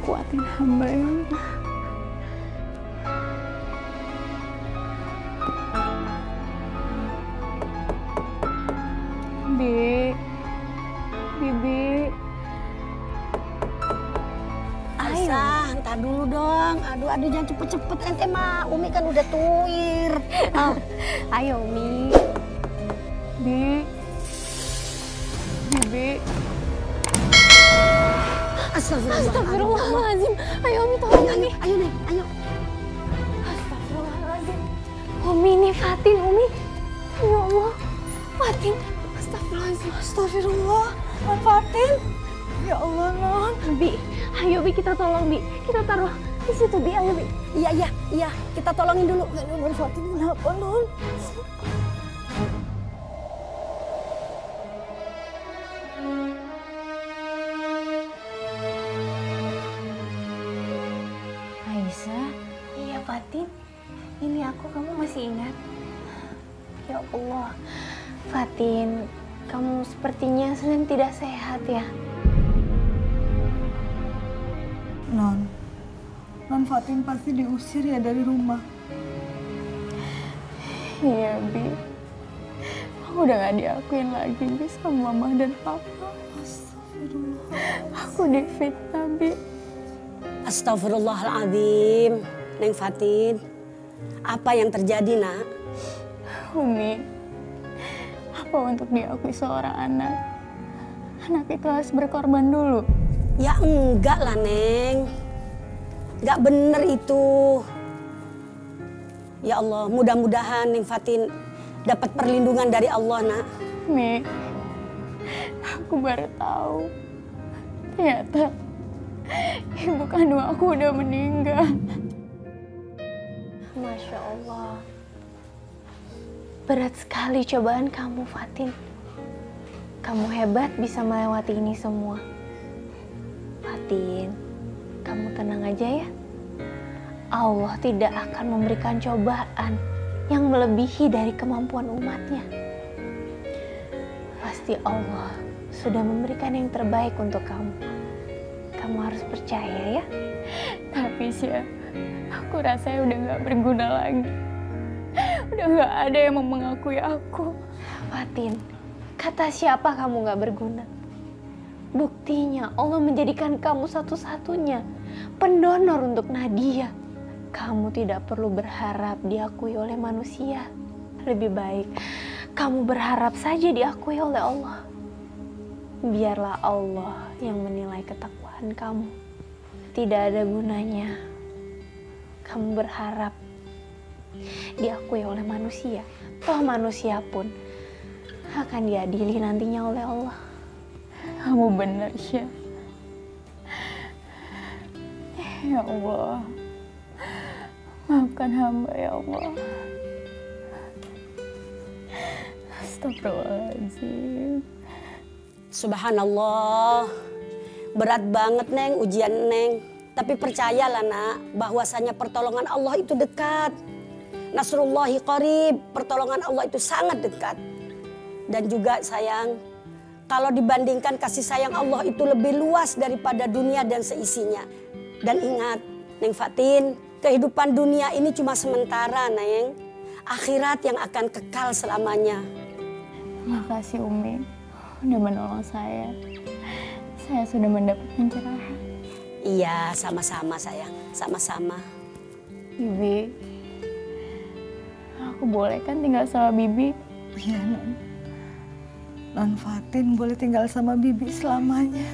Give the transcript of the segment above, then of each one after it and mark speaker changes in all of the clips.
Speaker 1: kuatin hamba ya Allah. Bibi.
Speaker 2: Aisyah, entar dulu dong. Aduh, jangan cepet-cepet ente mah. Umi kan udah tuir.
Speaker 1: Oh, ayo Umi. Bibi. Astagfirullahaladzim. Ayo Umi tolong Umi.
Speaker 2: Ayo Neng, ayo.
Speaker 1: Astagfirullahaladzim. Umi ini Fatin, Umi. Ya Allah, Fatin. Astagfirullahaladzim.
Speaker 2: Astagfirullah, Non Fatin.
Speaker 1: Ya Allah, Non. Bi, ayo Bi kita tolong Bi. Kita taruh di situ Bi, ayo Bi.
Speaker 2: Iya. Kita tolongin dulu. Non Fatin kenapa, Non?
Speaker 1: Aisyah, iya Fatin. Ini aku, kamu masih ingat? Ya Allah, Fatin, kamu sepertinya sedang tidak sehat ya.
Speaker 3: Non Fatin pasti diusir ya dari rumah.
Speaker 1: Iya, Bi. Aku udah gak diakuin lagi, Bi, sama Mama dan Papa.
Speaker 3: Astagfirullah.
Speaker 1: Aku difitnah, Bi.
Speaker 2: Astagfirullahaladzim, Neng Fatin. Apa yang terjadi, Nak?
Speaker 1: Umi, apa untuk diakui seorang anak itu harus berkorban dulu?
Speaker 2: Ya enggak lah, Neng. Enggak bener itu. Ya Allah, mudah-mudahan Neng Fatin dapat perlindungan dari Allah, Nak.
Speaker 1: Mi, aku baru tahu. Ternyata ibu kandung aku udah meninggal. Masya Allah. Berat sekali cobaan kamu, Fatin. Kamu hebat bisa melewati ini semua. Fatin, kamu tenang aja ya. Allah tidak akan memberikan cobaan yang melebihi dari kemampuan umatnya. Pasti Allah sudah memberikan yang terbaik untuk kamu. Kamu harus percaya ya. Tapi Syah, aku rasanya udah gak berguna lagi. Udah gak ada yang mau mengakui aku. Fatin, kata siapa kamu gak berguna? Buktinya Allah menjadikan kamu satu-satunya pendonor untuk Nadia. Kamu tidak perlu berharap diakui oleh manusia. Lebih baik kamu berharap saja diakui oleh Allah. Biarlah Allah yang menilai ketakwaan kamu. Tidak ada gunanya kamu berharap diakui oleh manusia. Toh manusia pun akan diadili nantinya oleh Allah. Kamu benar, Syah. Ya Allah, maafkan hamba ya Allah. Astagfirullahaladzim.
Speaker 2: Subhanallah, berat banget Neng ujian Neng. Tapi percayalah Nak, bahwasanya pertolongan Allah itu dekat. Nasrullahi qarib, pertolongan Allah itu sangat dekat. Dan juga sayang, kalau dibandingkan kasih sayang Allah itu lebih luas daripada dunia dan seisinya. Dan ingat, Neng Fatin, kehidupan dunia ini cuma sementara, Neng. Akhirat yang akan kekal selamanya.
Speaker 1: Makasih Umi, udah menolong saya. Saya sudah mendapat pencerahan.
Speaker 2: Iya, sama-sama sayang, sama-sama.
Speaker 1: Bibi, aku boleh kan tinggal sama Bibi?
Speaker 3: Iya, Non Fatin boleh tinggal sama Bibi selamanya.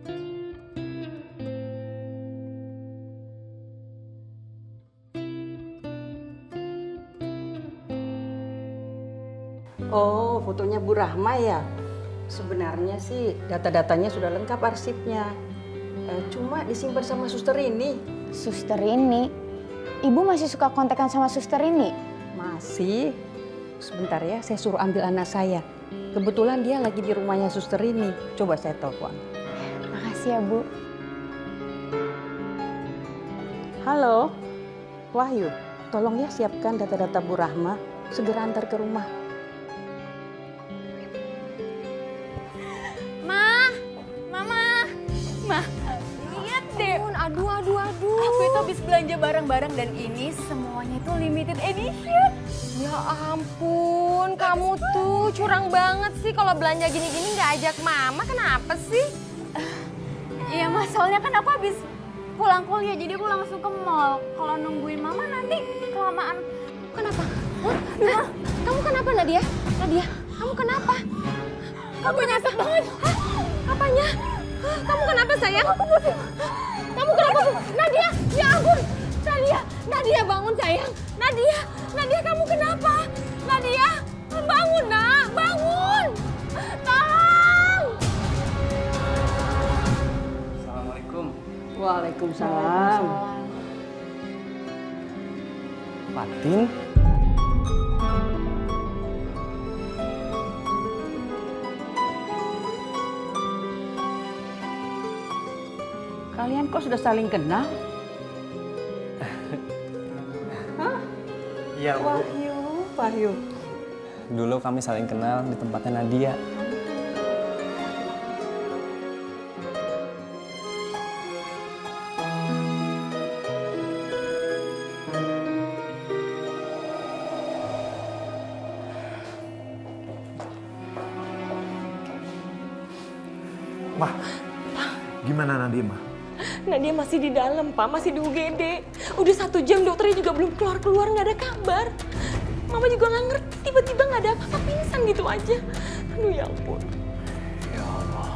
Speaker 4: Oh, fotonya Bu Rahma ya? Sebenarnya sih data-datanya sudah lengkap arsipnya. Cuma disimpan sama suster ini.
Speaker 5: Suster ini? Ibu masih suka kontekan sama suster ini?
Speaker 4: Masih. Sebentar ya, saya suruh ambil anak saya. Kebetulan dia lagi di rumahnya suster ini. Coba saya telepon.
Speaker 5: Makasih ya, Bu.
Speaker 4: Halo, Wahyu. Tolong ya siapkan data-data Bu Rahma. Segera antar ke rumah.
Speaker 5: Lihat deh. Aduh,
Speaker 6: habis belanja barang-barang dan ini semuanya itu limited edition.
Speaker 7: Ya ampun, kamu tuh curang banget sih kalau belanja gini-gini nggak ajak mama. Kenapa sih?
Speaker 6: Iya mas, soalnya kan aku habis pulang kuliah jadi aku langsung ke mall. Kalau nungguin mama nanti kelamaan.
Speaker 7: Kenapa? Hah? Duh, kamu kenapa Nadia? Nadia, kamu kenapa? Kamu nyesek banget. Hah? Apanya? Hah? Kamu kenapa sayang? Aku pusing. Kamu kenapa? Nadia, ya ampun. Nadia, Nadia bangun sayang. Nadia, Nadia kamu kenapa? Nadia, bangun nak, bangun. Tolong.
Speaker 8: Assalamualaikum.
Speaker 4: Waalaikumsalam.
Speaker 8: Fatin?
Speaker 4: Kalian kok sudah saling kenal?
Speaker 8: Iya, Bu.
Speaker 4: Wahyu.
Speaker 8: Dulu kami saling kenal di tempatnya Nadia.
Speaker 9: Mah, gimana Nadia, Mah?
Speaker 7: Nadia masih di dalam, Pak. Masih di UGD. Udah 1 jam dokternya juga belum keluar-keluar, nggak ada kabar. Mama juga nggak ngerti, tiba-tiba nggak ada apa-apa, pingsan gitu aja. Aduh ya ampun.
Speaker 10: Ya Allah.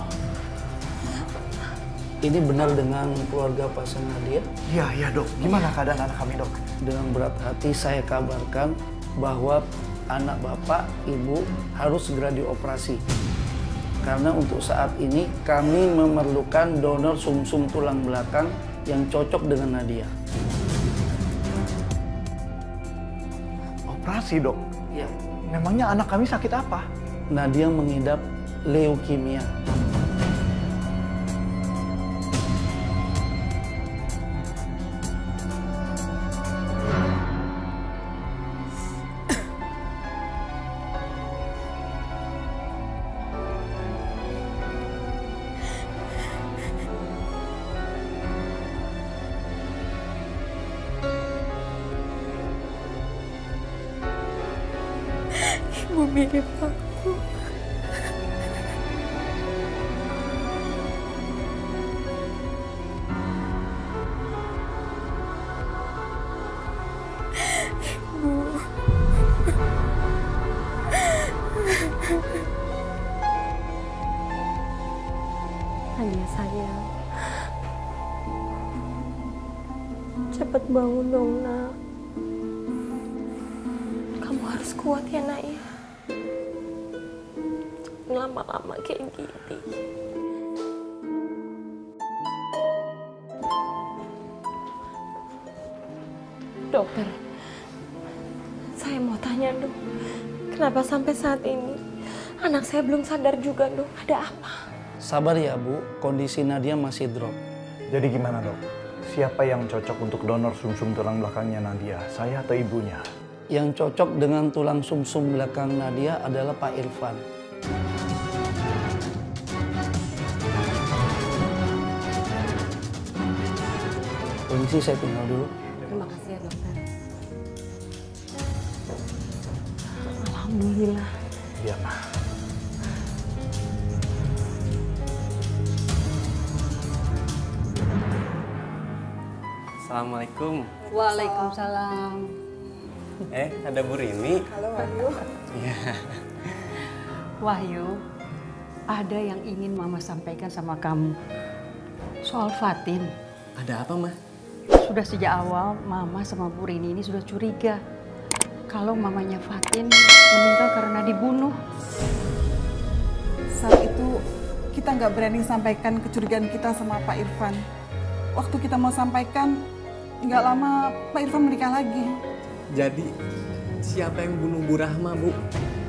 Speaker 10: Ini benar dengan keluarga pasien Nadia?
Speaker 9: Iya dok, gimana keadaan anak kami dok?
Speaker 10: Dengan berat hati saya kabarkan bahwa anak bapak, ibu harus segera dioperasi. Karena untuk saat ini kami memerlukan donor sumsum tulang belakang yang cocok dengan Nadia.
Speaker 9: Operasi dok?
Speaker 10: Ya.
Speaker 9: Memangnya anak kami sakit apa?
Speaker 10: Nadia mengidap leukemia.
Speaker 7: Ibu mirip aku. Nadia sayang, cepet bangun dong nak. Kamu harus kuat ya nak ya. Jangan lama-lama kayak gini. Dokter, saya mau tanya dok, kenapa sampai saat ini anak saya belum sadar juga dok? Ada apa?
Speaker 10: Sabar ya Bu, kondisi Nadia masih drop.
Speaker 9: Jadi gimana dok? Siapa yang cocok untuk donor sumsum tulang belakangnya Nadia? Saya atau ibunya?
Speaker 10: Yang cocok dengan tulang sumsum belakang Nadia adalah Pak Irfan. Permisi, saya tinggal dulu.
Speaker 7: Terima kasih ya dokter. Alhamdulillah.
Speaker 9: Iya mah.
Speaker 8: Assalamualaikum.
Speaker 4: Waalaikumsalam.
Speaker 8: Ada Bu Rini.
Speaker 4: Halo Wahyu.
Speaker 8: Iya.
Speaker 4: Wahyu, ada yang ingin Mama sampaikan sama kamu. Soal Fatin.
Speaker 8: Ada apa, Mah?
Speaker 4: Sudah sejak awal Mama sama Bu Rini ini sudah curiga kalau mamanya Fatin meninggal karena dibunuh.
Speaker 3: Saat itu kita nggak berani sampaikan kecurigaan kita sama Pak Irfan. Waktu kita mau sampaikan, nggak lama Pak Irfan menikah lagi.
Speaker 8: Jadi, siapa yang bunuh Bu Rahma, Bu?